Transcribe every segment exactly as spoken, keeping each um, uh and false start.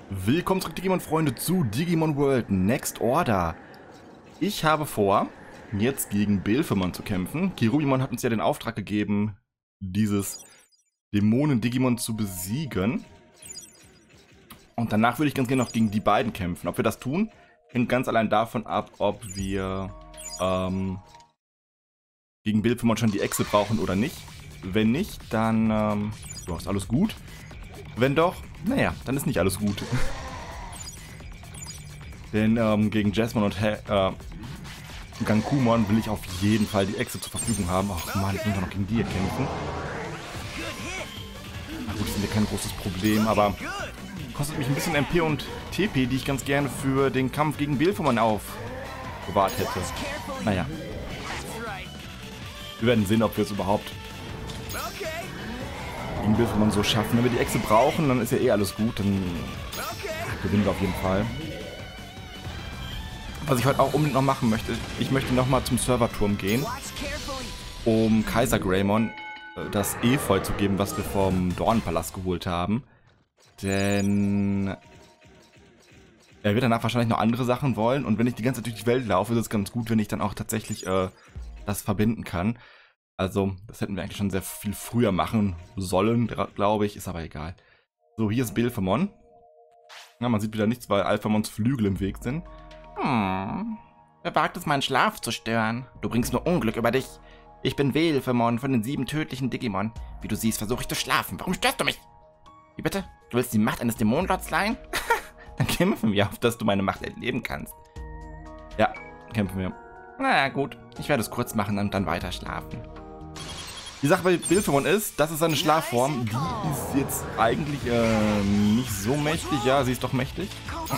Willkommen zurück, Digimon-Freunde, zu Digimon World Next Order. Ich habe vor, jetzt gegen Belphemon zu kämpfen. Kirubimon hat uns ja den Auftrag gegeben, dieses Dämonen-Digimon zu besiegen. Und danach würde ich ganz gerne noch gegen die beiden kämpfen. Ob wir das tun, hängt ganz allein davon ab, ob wir ähm, gegen Belphemon schon die Echse brauchen oder nicht. Wenn nicht, dann ähm, ja, ist alles gut. Wenn doch, naja, dann ist nicht alles gut. Denn ähm, gegen Jasmine und He äh, Gankumon will ich auf jeden Fall die Echse zur Verfügung haben. Ach man, ich will doch noch gegen die hier kämpfen. Na gut, das ist ja kein großes Problem, aber kostet mich ein bisschen M P und T P, die ich ganz gerne für den Kampf gegen Belphemon aufbewahrt hätte. Naja. Wir werden sehen, ob wir es überhaupt gegen Belphemon so schaffen. Wenn wir die Echse brauchen, dann ist ja eh alles gut. Dann gewinnen wir auf jeden Fall. Was ich heute auch unbedingt noch machen möchte, ich möchte nochmal zum Serverturm gehen, um Kaiser Greymon das Efeu zu geben, was wir vom Dornenpalast geholt haben. Denn er wird danach wahrscheinlich noch andere Sachen wollen. Und wenn ich die ganze Zeit durch die Welt laufe, ist es ganz gut, wenn ich dann auch tatsächlich äh, das verbinden kann. Also, das hätten wir eigentlich schon sehr viel früher machen sollen, glaube ich. Ist aber egal. So, hier ist Belphemon. Ja, man sieht wieder nichts, weil Alphamons Flügel im Weg sind. Hm. Wer wagt es, meinen Schlaf zu stören? Du bringst nur Unglück über dich. Ich bin Belphemon von den sieben tödlichen Digimon. Wie du siehst, versuche ich zu schlafen. Warum störst du mich? Wie bitte? Du willst die Macht eines Dämonenlords leihen? Dann kämpfen wir, auf dass du meine Macht erleben kannst. Ja, kämpfen wir. Na gut, ich werde es kurz machen und dann weiter schlafen. Die Sache bei Belphemon ist, das ist seine Schlafform. Die ist jetzt eigentlich äh, nicht so mächtig. Ja, sie ist doch mächtig.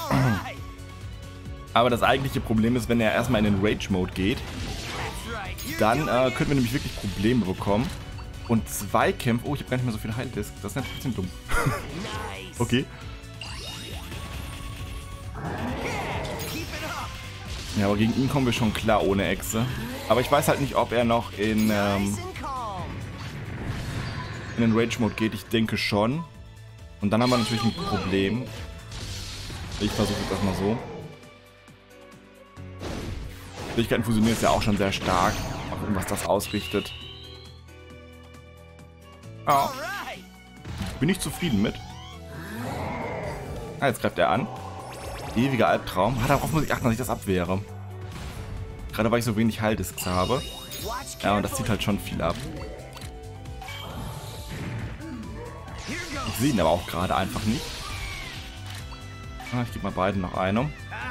Aber das eigentliche Problem ist, wenn er erstmal in den Rage-Mode geht, dann äh, können wir nämlich wirklich Probleme bekommen. Und zwei Kämpfe... Oh, ich habe gar nicht mehr so viele Heildisks. Das ist ein bisschen dumm. Okay. Ja, aber gegen ihn kommen wir schon klar ohne Echse. Aber ich weiß halt nicht, ob er noch in... Ähm, in den Rage-Mode geht. Ich denke schon. Und dann haben wir natürlich ein Problem. Ich versuche es erstmal so. Fähigkeiten fusionieren ist ja auch schon sehr stark. Mal gucken, was das ausrichtet. Oh. Bin ich zufrieden mit. Ah, jetzt greift er an. Ewiger Albtraum. Ah, darauf muss ich achten, dass ich das abwehre. Gerade weil ich so wenig Heildisks habe. Ja, und das zieht halt schon viel ab. Ich sehe ihn aber auch gerade einfach nicht. Ah, ich gebe mal beiden noch eine.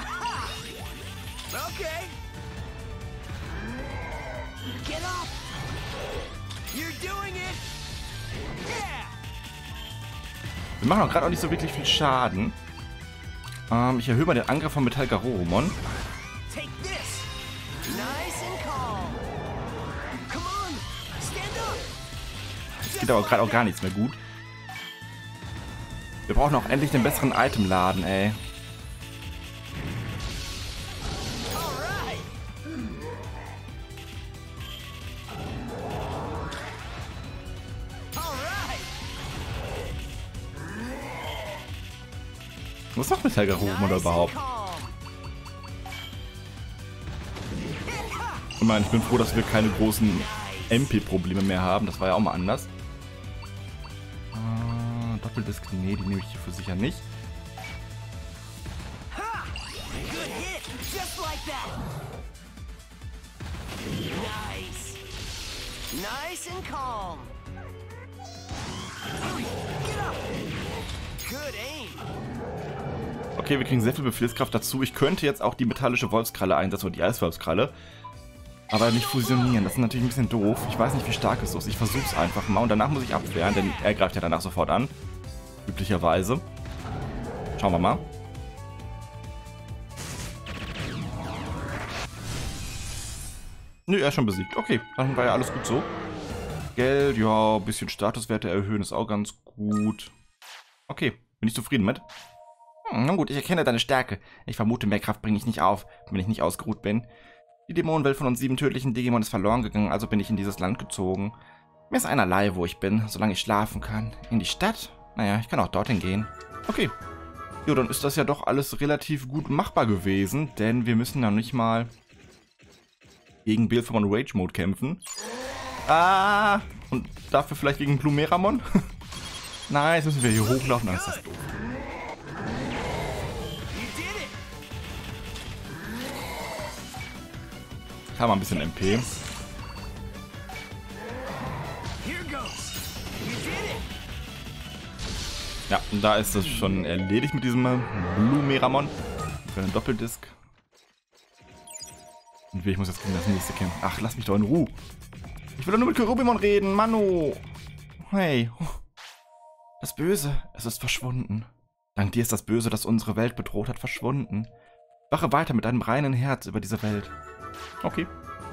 Wir machen auch gerade auch nicht so wirklich viel Schaden. Ähm, ich erhöhe mal den Angriff von Metall Garurumon. Es geht aber gerade auch gar nichts mehr gut. Wir brauchen auch endlich den besseren Itemladen, ey. Was macht Metall Garurumon überhaupt? Ich meine, ich bin froh, dass wir keine großen M P-Probleme mehr haben. Das war ja auch mal anders. Äh, Doppeldisk, nee, die nehme ich hierfür sicher nicht. Okay, wir kriegen sehr viel Befehlskraft dazu. Ich könnte jetzt auch die metallische Wolfskralle einsetzen oder die Eiswolfskralle. Aber nicht fusionieren, das ist natürlich ein bisschen doof. Ich weiß nicht, wie stark es ist. Ich versuche es einfach mal und danach muss ich abwehren, denn er greift ja danach sofort an. Üblicherweise. Schauen wir mal. Nö, er ist schon besiegt. Okay, dann war ja alles gut so. Geld, ja, ein bisschen Statuswerte erhöhen ist auch ganz gut. Okay, bin ich zufrieden mit. Hm, na gut, ich erkenne deine Stärke. Ich vermute, mehr Kraft bringe ich nicht auf, wenn ich nicht ausgeruht bin. Die Dämonenwelt von uns sieben tödlichen Digimon ist verloren gegangen, also bin ich in dieses Land gezogen. Mir ist einerlei, wo ich bin, solange ich schlafen kann. In die Stadt? Naja, ich kann auch dorthin gehen. Okay. Jo, dann ist das ja doch alles relativ gut machbar gewesen, denn wir müssen ja nicht mal gegen Belphegor und Rage Mode kämpfen. Ah! Und dafür vielleicht gegen Blumeramon? Nein, jetzt müssen wir hier hochlaufen, dann ist das doof. Ich habe mal ein bisschen M P. Ja, und da ist das schon erledigt mit diesem Blumeramon. Für einen Doppeldisk. Und ich muss jetzt gegen das nächste kämpfen. Ach, lass mich doch in Ruhe. Ich will doch nur mit Cherubimon reden, Mano. Hey. Das Böse, es ist verschwunden. Dank dir ist das Böse, das unsere Welt bedroht hat, verschwunden. Wache weiter mit deinem reinen Herz über diese Welt. Okay.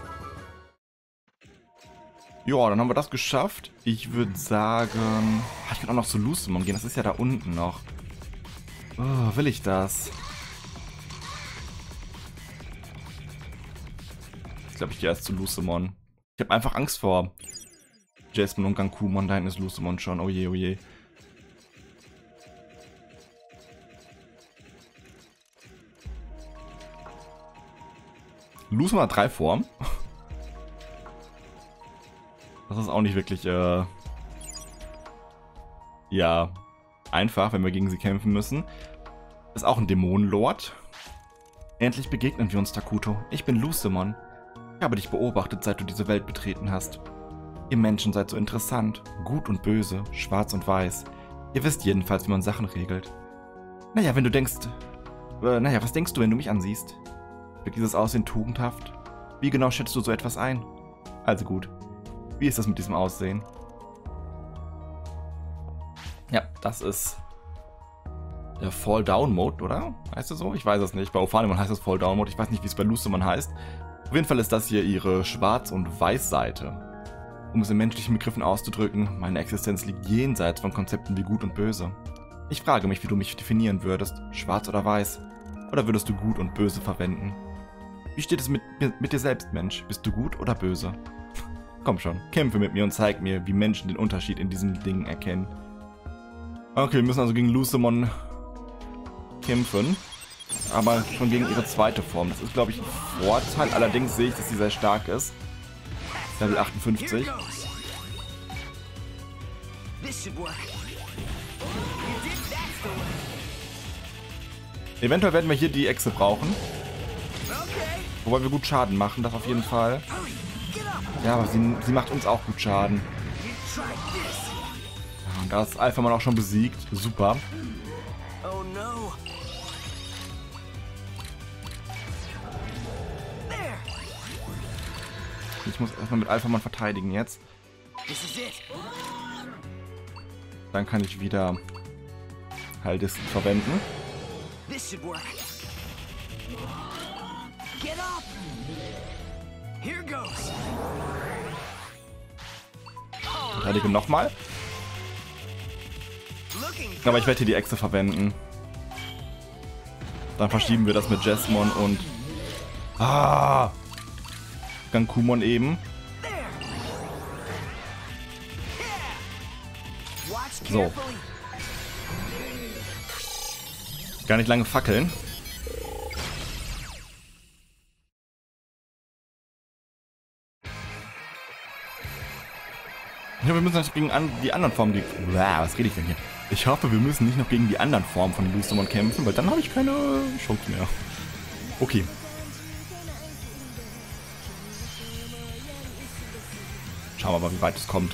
Ja, dann haben wir das geschafft. Ich würde sagen... Ah, ich kann auch noch zu Lucemon gehen. Das ist ja da unten noch. Oh, will ich das? Ich glaube, ich gehe erst zu Lucemon. Ich habe einfach Angst vor Jasmine und Gankumon. Da hinten ist Lucemon schon. Oh je, oh je. Lucemon hat drei Formen. Das ist auch nicht wirklich, äh, ja, einfach, wenn wir gegen sie kämpfen müssen. Ist auch ein Dämonenlord. Endlich begegnen wir uns, Takuto. Ich bin Lucemon. Ich habe dich beobachtet, seit du diese Welt betreten hast. Ihr Menschen seid so interessant. Gut und böse, schwarz und weiß. Ihr wisst jedenfalls, wie man Sachen regelt. Naja, wenn du denkst... Äh, naja, was denkst du, wenn du mich ansiehst? Wird dieses Aussehen tugendhaft? Wie genau schätzt du so etwas ein? Also gut. Wie ist das mit diesem Aussehen? Ja, das ist der Fall-Down-Mode, oder? Heißt das so? Ich weiß es nicht. Bei Ophanimon heißt das Fall-Down-Mode. Ich weiß nicht, wie es bei Lucemon heißt. Auf jeden Fall ist das hier ihre Schwarz- und Weiß-Seite. Um es in menschlichen Begriffen auszudrücken, meine Existenz liegt jenseits von Konzepten wie Gut und Böse. Ich frage mich, wie du mich definieren würdest. Schwarz oder Weiß? Oder würdest du Gut und Böse verwenden? Wie steht es mit, mit dir selbst, Mensch? Bist du gut oder böse? Komm schon, kämpfe mit mir und zeig mir, wie Menschen den Unterschied in diesen Dingen erkennen. Okay, wir müssen also gegen Lucemon kämpfen. Aber schon gegen ihre zweite Form. Das ist, glaube ich, ein Vorteil. Allerdings sehe ich, dass sie sehr stark ist. Level achtundfünfzig. Eventuell werden wir hier die Echse brauchen. Wobei wir gut Schaden machen, das auf jeden Fall. Ja, aber sie, sie macht uns auch gut Schaden. Ja, und da ist Alphamon auch schon besiegt. Super. Ich muss erstmal mit Alphamon verteidigen jetzt. Dann kann ich wieder Heildisken verwenden. Verteidige nochmal. Aber ich werde hier die Echse verwenden. Dann verschieben wir das mit Jasmine und ah, Gankumon eben. So. Gar nicht lange fackeln. Ja, wir müssen nicht gegen an die anderen Formen gegen... Was rede ich denn hier? Ich hoffe, wir müssen nicht noch gegen die anderen Formen von Lucemon kämpfen, weil dann habe ich keine Chance mehr. Okay. Schauen wir mal, wie weit es kommt.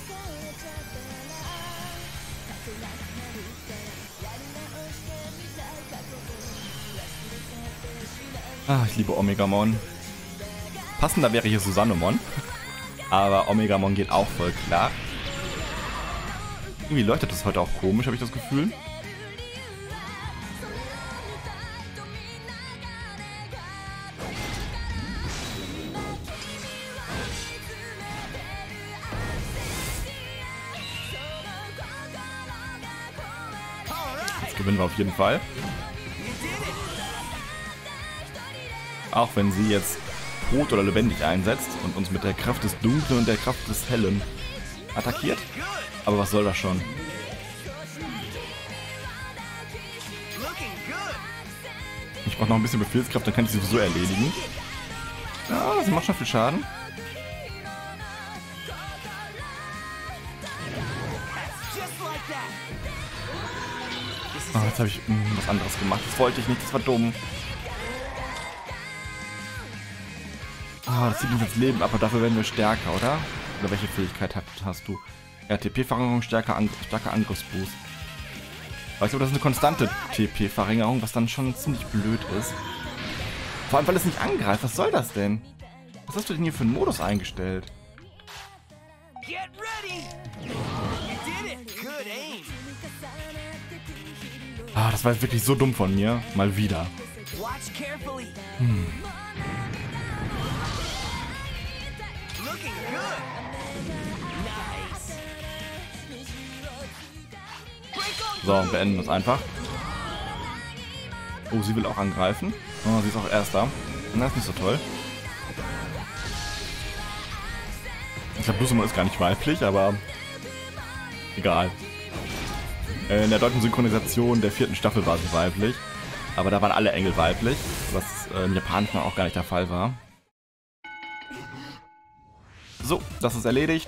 Ah, ich liebe Omegamon. Passender wäre hier Susannemon. Aber Omegamon geht auch voll klar. Irgendwie leuchtet das heute auch komisch, habe ich das Gefühl. Jetzt gewinnen wir auf jeden Fall. Auch wenn sie jetzt tot oder lebendig einsetzt und uns mit der Kraft des Dunklen und der Kraft des Hellen attackiert. Aber was soll das schon? Ich brauche noch ein bisschen Befehlskraft, dann kann ich sie sowieso erledigen. Ja, sie macht schon viel Schaden. Oh, jetzt habe ich mh, was anderes gemacht. Das wollte ich nicht, das war dumm. Ah, das zieht mich ins Leben ab, aber dafür werden wir stärker, oder? Oder welche Fähigkeit hast, hast du? Ja, T P-Verringerung, stärker, Ang stärker Angriffsboost. Aber ich glaube, das ist eine konstante T P-Verringerung, was dann schon ziemlich blöd ist. Vor allem, weil es nicht angreift. Was soll das denn? Was hast du denn hier für einen Modus eingestellt? Ah, das war jetzt wirklich so dumm von mir. Mal wieder. Hm. So, wir beenden das einfach. Oh, sie will auch angreifen. Oh, sie ist auch Erster. Das ist nicht so toll. Ich glaube, Bluesumon ist gar nicht weiblich, aber egal. In der deutschen Synchronisation der vierten Staffel war sie weiblich. Aber da waren alle Engel weiblich, was äh, im Japanischen auch gar nicht der Fall war. So, das ist erledigt.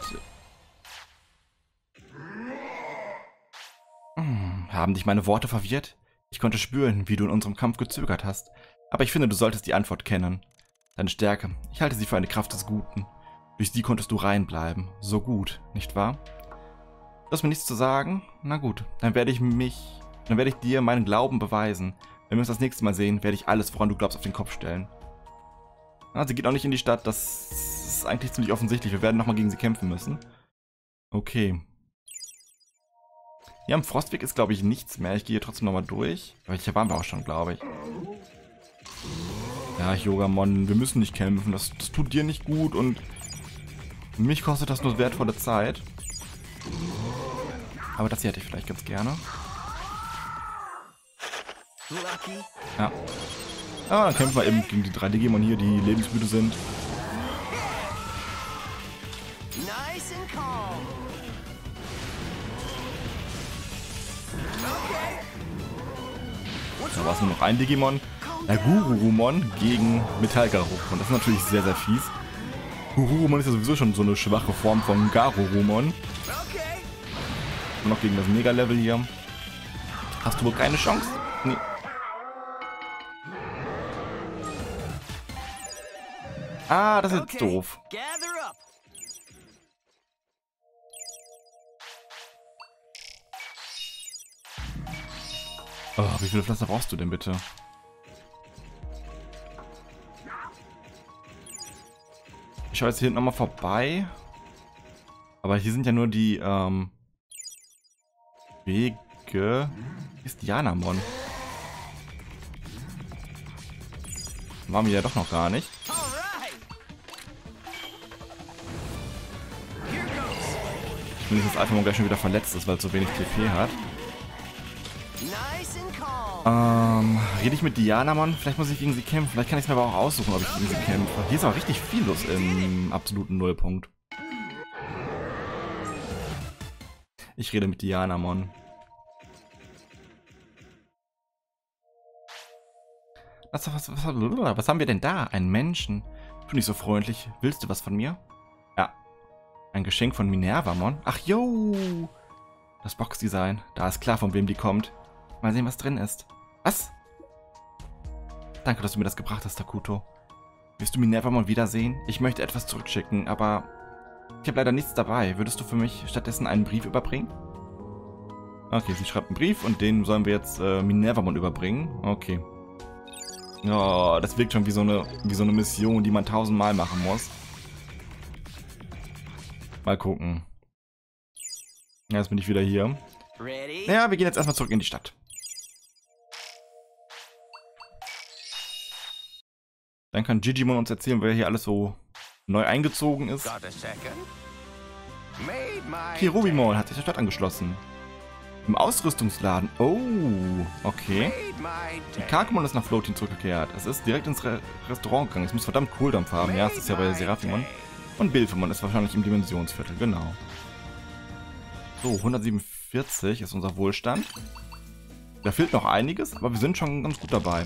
Hm, haben dich meine Worte verwirrt? Ich konnte spüren, wie du in unserem Kampf gezögert hast. Aber ich finde, du solltest die Antwort kennen. Deine Stärke, ich halte sie für eine Kraft des Guten. Durch sie konntest du rein bleiben. So gut, nicht wahr? Du hast mir nichts zu sagen? Na gut, dann werde ich mich, dann werde ich dir meinen Glauben beweisen. Wenn wir uns das nächste Mal sehen, werde ich alles, woran du glaubst, auf den Kopf stellen. Ah, sie geht auch nicht in die Stadt, das ist eigentlich ziemlich offensichtlich. Wir werden nochmal gegen sie kämpfen müssen. Okay. Hier am Frostweg ist, glaube ich, nichts mehr. Ich gehe hier trotzdem nochmal durch. Aber hier waren wir auch schon, glaube ich. Ja, Yogamon, wir müssen nicht kämpfen. Das, das tut dir nicht gut und mich kostet das nur wertvolle Zeit. Aber das hier hätte ich vielleicht ganz gerne. Ja. Ah, dann kämpfen wir eben gegen die drei Digimon hier, die lebensmüde sind. Da war es nur noch ein Digimon. Der Gururumon gegen Metall-Garurumon. Das ist natürlich sehr, sehr fies. Gururumon ist ja sowieso schon so eine schwache Form von Garurumon. Und noch gegen das Mega-Level hier. Hast du wohl keine Chance? Nee. Ah, das ist jetzt doof. Oh, wie viele Pflaster brauchst du denn bitte? Ich schaue jetzt hier hinten nochmal vorbei. Aber hier sind ja nur die ähm, Wege. Hier ist Dianamon. Waren wir ja doch noch gar nicht. Ich will nicht, dass Alphamon gleich schon wieder verletzt ist, weil es so wenig T P hat. Ähm, rede ich mit Dianamon? Vielleicht muss ich gegen sie kämpfen. Vielleicht kann ich es mir aber auch aussuchen, ob ich gegen sie kämpfe. Hier ist auch richtig viel los im absoluten Nullpunkt. Ich rede mit Dianamon. Was, was, was, was haben wir denn da? Einen Menschen? Tu nicht so freundlich. Willst du was von mir? Ja. Ein Geschenk von Minervamon? Ach, yo! Das Boxdesign. Da ist klar, von wem die kommt. Mal sehen, was drin ist. Was? Danke, dass du mir das gebracht hast, Takuto. Wirst du Minervamon wiedersehen? Ich möchte etwas zurückschicken, aber ich habe leider nichts dabei. Würdest du für mich stattdessen einen Brief überbringen? Okay, sie schreibt einen Brief und den sollen wir jetzt äh, Minervamon überbringen. Okay. Oh, das wirkt schon wie so eine, wie so eine Mission, die man tausendmal machen muss. Mal gucken. Ja, jetzt bin ich wieder hier. Ja, wir gehen jetzt erstmal zurück in die Stadt. Dann kann Gigimon uns erzählen, wer hier alles so neu eingezogen ist. Kirubimon hat sich der Stadt angeschlossen. Im Ausrüstungsladen. Oh, okay. Die Kakumon ist nach Floating zurückgekehrt. Es ist direkt ins Re Restaurant gegangen. Es muss verdammt Kohldampf haben. Ja, es ist ja bei Seraphimon. Und Bilphimon ist wahrscheinlich im Dimensionsviertel. Genau. So, hundertsiebenundvierzig ist unser Wohlstand. Da fehlt noch einiges, aber wir sind schon ganz gut dabei.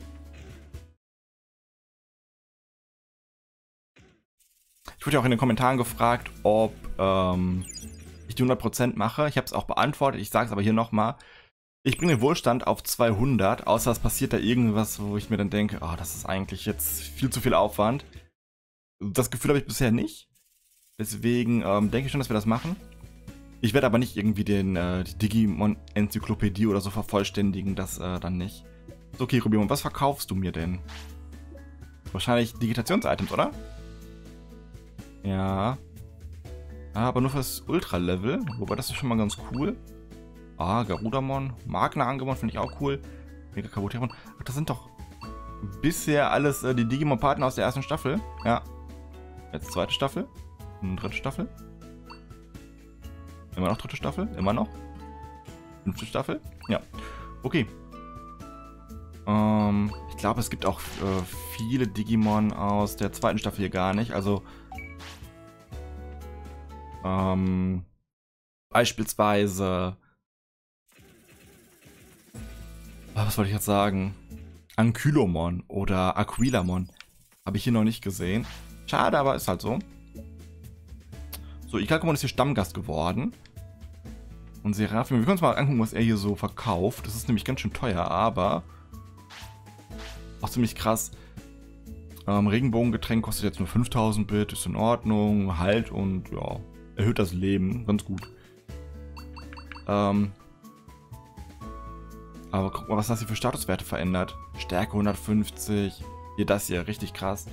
Ich wurde ja auch in den Kommentaren gefragt, ob ähm, ich die hundert Prozent mache. Ich habe es auch beantwortet. Ich sage es aber hier nochmal. Ich bringe den Wohlstand auf zweihundert, außer es passiert da irgendwas, wo ich mir dann denke, oh, das ist eigentlich jetzt viel zu viel Aufwand. Das Gefühl habe ich bisher nicht. Deswegen ähm, denke ich schon, dass wir das machen. Ich werde aber nicht irgendwie den, äh, die Digimon-Enzyklopädie oder so vervollständigen, das äh, dann nicht. So, okay, Rubimon, was verkaufst du mir denn? Wahrscheinlich Digitations-Items, oder? Ja. Ah, aber nur fürs Ultra-Level. Wobei, das ist schon mal ganz cool. Ah, Garudamon. Magna-Angemon finde ich auch cool. Mega Kabuteron. Ach, das sind doch bisher alles äh, die Digimon-Partner aus der ersten Staffel. Ja. Jetzt zweite Staffel. Und dritte Staffel. Immer noch dritte Staffel. Immer noch. Fünfte Staffel. Ja. Okay. Ähm, ich glaube, es gibt auch äh, viele Digimon aus der zweiten Staffel hier gar nicht. Also ähm, beispielsweise was wollte ich jetzt sagen? Ankylomon oder Aquilamon habe ich hier noch nicht gesehen. Schade, aber ist halt so. So, Ikakumon ist hier Stammgast geworden. Und Seraphim, wir können uns mal angucken, was er hier so verkauft. Das ist nämlich ganz schön teuer, aber auch ziemlich krass. Ähm, Regenbogengetränk kostet jetzt nur fünftausend Bit, ist in Ordnung. Halt und ja, erhöht das Leben, ganz gut. Ähm, aber guck mal, was das hier für Statuswerte verändert. Stärke hundertfünfzig. Hier das hier, richtig krass.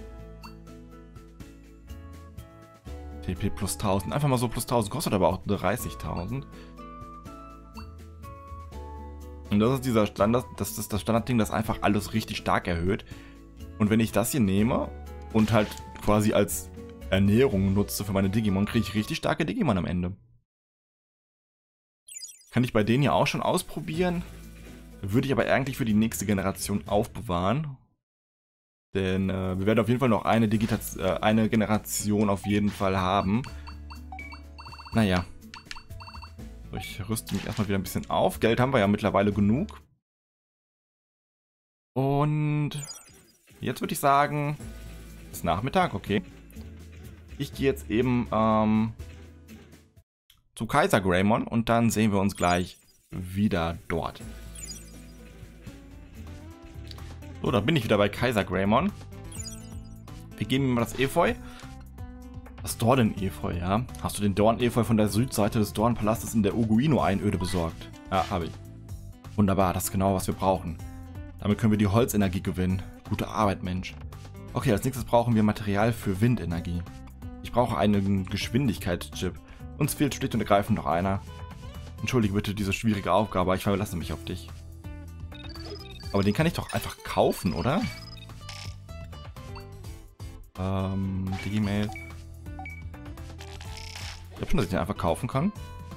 T P plus tausend. Einfach mal so plus tausend. Kostet aber auch dreißigtausend. Und das ist dieser Standard, das ist das Standardding, das einfach alles richtig stark erhöht. Und wenn ich das hier nehme und halt quasi als Ernährung nutze für meine Digimon, kriege ich richtig starke Digimon am Ende. Kann ich bei denen ja auch schon ausprobieren. Würde ich aber eigentlich für die nächste Generation aufbewahren. Denn äh, wir werden auf jeden Fall noch eine, Digitas äh, eine Generation auf jeden Fall haben. Naja. So, ich rüste mich erstmal wieder ein bisschen auf. Geld haben wir ja mittlerweile genug. Und jetzt würde ich sagen, ist Nachmittag, okay. Ich gehe jetzt eben ähm, zu Kaiser Greymon und dann sehen wir uns gleich wieder dort. So, da bin ich wieder bei Kaiser Greymon. Wir geben ihm mal das Efeu. Das Dornen-Efeu, ja. Hast du den Dorn-Efeu von der Südseite des Dornpalastes in der Uguino-Einöde besorgt? Ja, habe ich. Wunderbar, das ist genau, was wir brauchen. Damit können wir die Holzenergie gewinnen. Gute Arbeit, Mensch. Okay, als nächstes brauchen wir Material für Windenergie. Ich brauche einen Geschwindigkeitschip. Uns fehlt schlicht und ergreifend noch einer. Entschuldige bitte diese schwierige Aufgabe, aber ich verlasse mich auf dich. Aber den kann ich doch einfach kaufen, oder? Ähm, Digimail. Ich glaube schon, dass ich den einfach kaufen kann.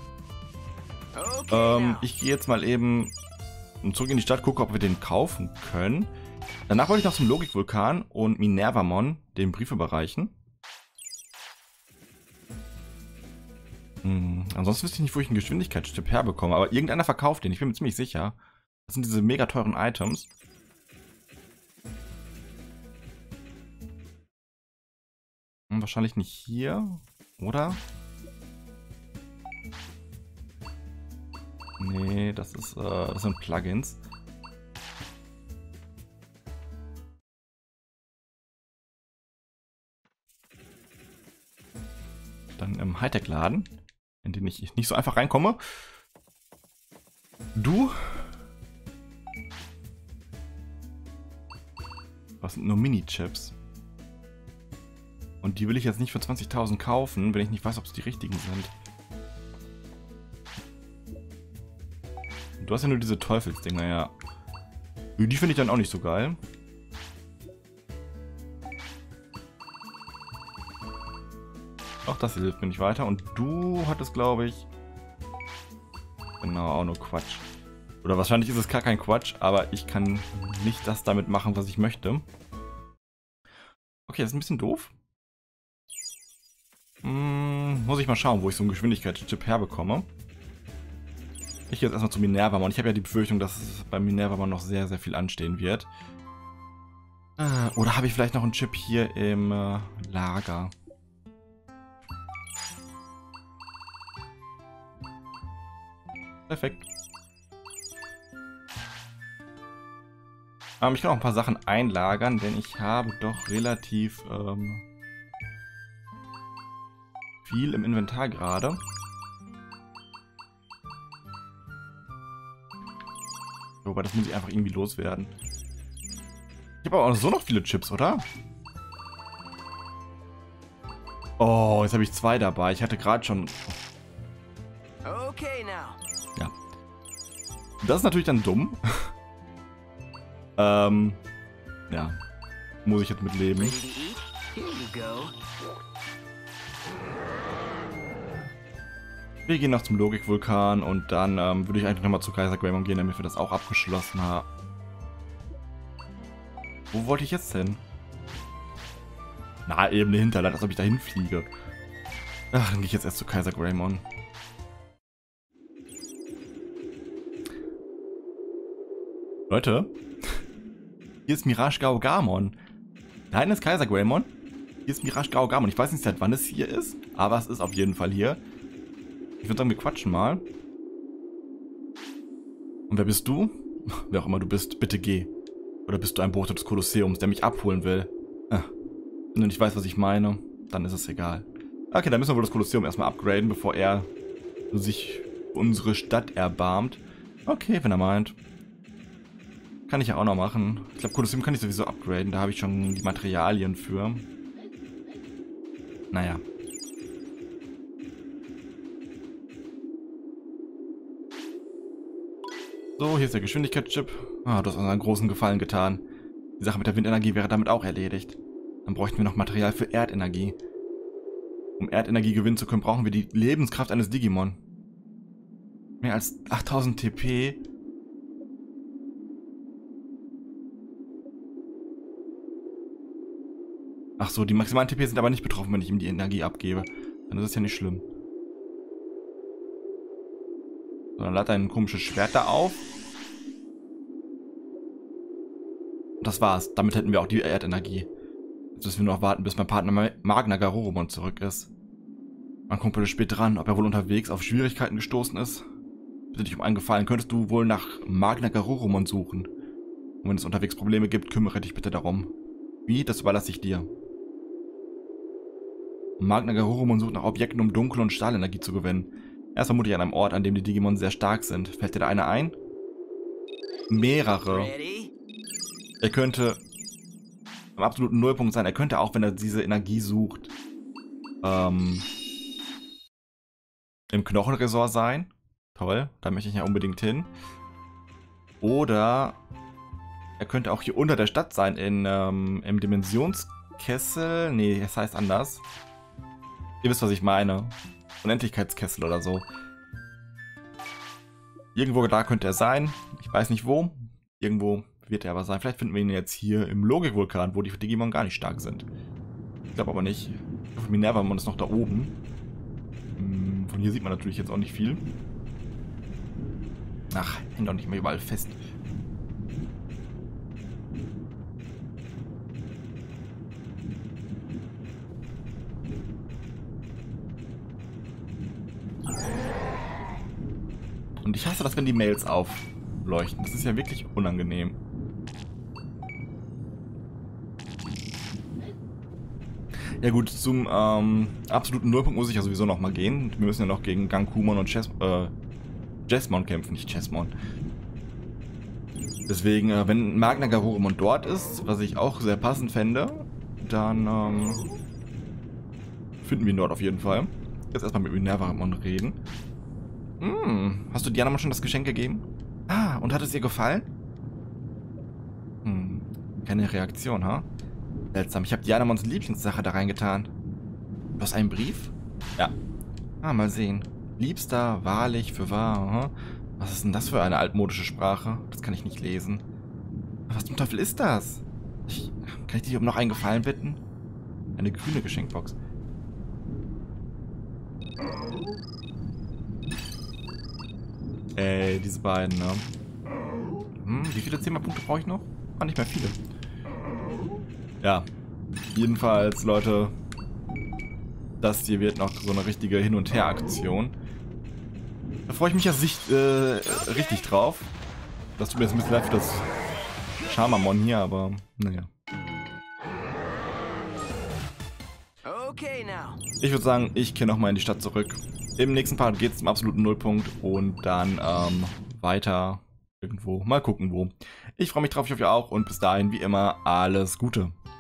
Okay, ähm, ich gehe jetzt mal eben zurück in die Stadt, gucke, ob wir den kaufen können. Danach wollte ich noch zum Logikwulkan und Minervamon den Brief überreichen. Hm, ansonsten wüsste ich nicht, wo ich einen Geschwindigkeitstipp herbekomme, aber irgendeiner verkauft den, ich bin mir ziemlich sicher. Das sind diese mega teuren Items. Hm, wahrscheinlich nicht hier, oder? Nee, das ist, äh, das sind Plugins. Dann im Hightech-Laden, in den ich nicht so einfach reinkomme. Du? Was sind nur Mini-Chips? Und die will ich jetzt nicht für zwanzigtausend kaufen, wenn ich nicht weiß, ob es die richtigen sind. Du hast ja nur diese Teufelsdinger, ja. Die finde ich dann auch nicht so geil. Auch das hier hilft mir nicht weiter. Und du hattest, glaube ich... Genau, auch nur Quatsch. Oder wahrscheinlich ist es gar kein Quatsch, aber ich kann nicht das damit machen, was ich möchte. Okay, das ist ein bisschen doof. Hm, muss ich mal schauen, wo ich so einen Geschwindigkeitschip herbekomme. Ich gehe jetzt erstmal zu Minervamon. Ich habe ja die Befürchtung, dass es bei Minervamon noch sehr, sehr viel anstehen wird. Äh, oder habe ich vielleicht noch einen Chip hier im äh, Lager? Perfekt. Ähm, ich kann auch ein paar Sachen einlagern, denn ich habe doch relativ ähm, viel im Inventar gerade. Wobei, das muss ich einfach irgendwie loswerden. Ich habe aber auch so noch viele Chips, oder? Oh, jetzt habe ich zwei dabei. Ich hatte gerade schon... Okay, now. Ja. Das ist natürlich dann dumm. ähm, ja. Muss ich jetzt mit leben. Ready to eat? Here you go. Wir gehen noch zum Logikwulkan und dann ähm, würde ich eigentlich nochmal zu Kaiser Greymon gehen, damit wir das auch abgeschlossen haben. Wo wollte ich jetzt hin? Na, eben eine Hinterland, als ob ich da hinfliege. Ach, dann gehe ich jetzt erst zu Kaiser Greymon. Leute, hier ist Mirage Gaugamon. Da hinten ist Kaiser Greymon. Hier ist Mirage Gaugamon. Ich weiß nicht, seit wann es hier ist, aber es ist auf jeden Fall hier. Ich würde sagen, wir quatschen mal. Und wer bist du? Wer auch immer du bist, bitte geh. Oder bist du ein Bote des Kolosseums, der mich abholen will? Ah, wenn du nicht weißt, was ich meine, dann ist es egal. Okay, dann müssen wir wohl das Kolosseum erstmal upgraden, bevor er sich unsere Stadt erbarmt. Okay, wenn er meint. Kann ich ja auch noch machen. Ich glaube, Kolosseum kann ich sowieso upgraden. Da habe ich schon die Materialien für. Naja. So, hier ist der Geschwindigkeitschip. Ah, du hast uns einen großen Gefallen getan. Die Sache mit der Windenergie wäre damit auch erledigt. Dann bräuchten wir noch Material für Erdenergie. Um Erdenergie gewinnen zu können, brauchen wir die Lebenskraft eines Digimon. Mehr als achttausend T P. Ach so, die maximalen T P sind aber nicht betroffen, wenn ich ihm die Energie abgebe. Dann ist es ja nicht schlimm. So, dann lad ein komisches Schwert da auf. Und das war's. Damit hätten wir auch die Erdenergie. Jetzt müssen wir noch warten, bis mein Partner Magna Garurumon zurück ist. Mein Kumpel ist spät dran, ob er wohl unterwegs auf Schwierigkeiten gestoßen ist. Bitte dich um einen Gefallen, könntest du wohl nach Magna Garurumon suchen. Und wenn es unterwegs Probleme gibt, kümmere dich bitte darum. Wie? Das überlasse ich dir. Magna Garurumon sucht nach Objekten, um Dunkel- und Stahlenergie zu gewinnen. Er ist vermutlich an einem Ort, an dem die Digimon sehr stark sind. Fällt dir da einer ein? Mehrere. Ready? Er könnte am absoluten Nullpunkt sein. Er könnte auch, wenn er diese Energie sucht, ähm, im Knochenresort sein. Toll, da möchte ich ja unbedingt hin. Oder er könnte auch hier unter der Stadt sein, in, ähm, im Dimensionskessel. Nee, das heißt anders. Ihr wisst, was ich meine. Unendlichkeitskessel oder so. Irgendwo da könnte er sein. Ich weiß nicht wo. Irgendwo wird er aber sein. Vielleicht finden wir ihn jetzt hier im Logikwulkan, wo die Digimon gar nicht stark sind. Ich glaube aber nicht. Ich hoffe, Minervamon ist noch da oben. Von hier sieht man natürlich jetzt auch nicht viel. Ach, hängt doch nicht mehr überall fest. Und ich hasse das, wenn die Mails aufleuchten. Das ist ja wirklich unangenehm. Ja gut, zum ähm, absoluten Nullpunkt muss ich ja sowieso noch mal gehen. Wir müssen ja noch gegen Gankumon und Chess, äh, Jesmon kämpfen, nicht Chessmon. Deswegen, äh, wenn Magna Garurumon dort ist, was ich auch sehr passend fände, dann ähm, finden wir ihn dort auf jeden Fall. Jetzt erstmal mit Minervamon reden. Hm, hast du Dianamon schon das Geschenk gegeben? Ah, und hat es ihr gefallen? Hm, keine Reaktion, ha? Seltsam, ich habe Dianamons Lieblingssache da reingetan. Du hast einen Brief? Ja. Ah, mal sehen. Liebster, wahrlich, für wahr, aha. Was ist denn das für eine altmodische Sprache? Das kann ich nicht lesen. Was zum Teufel ist das? Ich, kann ich dich um noch einen Gefallen bitten? Eine grüne Geschenkbox. Ey, diese beiden, ne? Hm, wie viele Zehner-Punkte brauche ich noch? Ah, nicht mehr viele. Ja, jedenfalls, Leute, das hier wird noch so eine richtige Hin- und Her-Aktion. Da freue ich mich ja sicht, äh, richtig drauf. Das tut mir jetzt ein bisschen leid für das Charmamon hier, aber naja. Okay now. Ich würde sagen, ich kehre nochmal in die Stadt zurück. Im nächsten Part geht es zum absoluten Nullpunkt und dann ähm, weiter irgendwo. Mal gucken wo. Ich freue mich drauf, ich hoffe ihr auch und bis dahin wie immer alles Gute.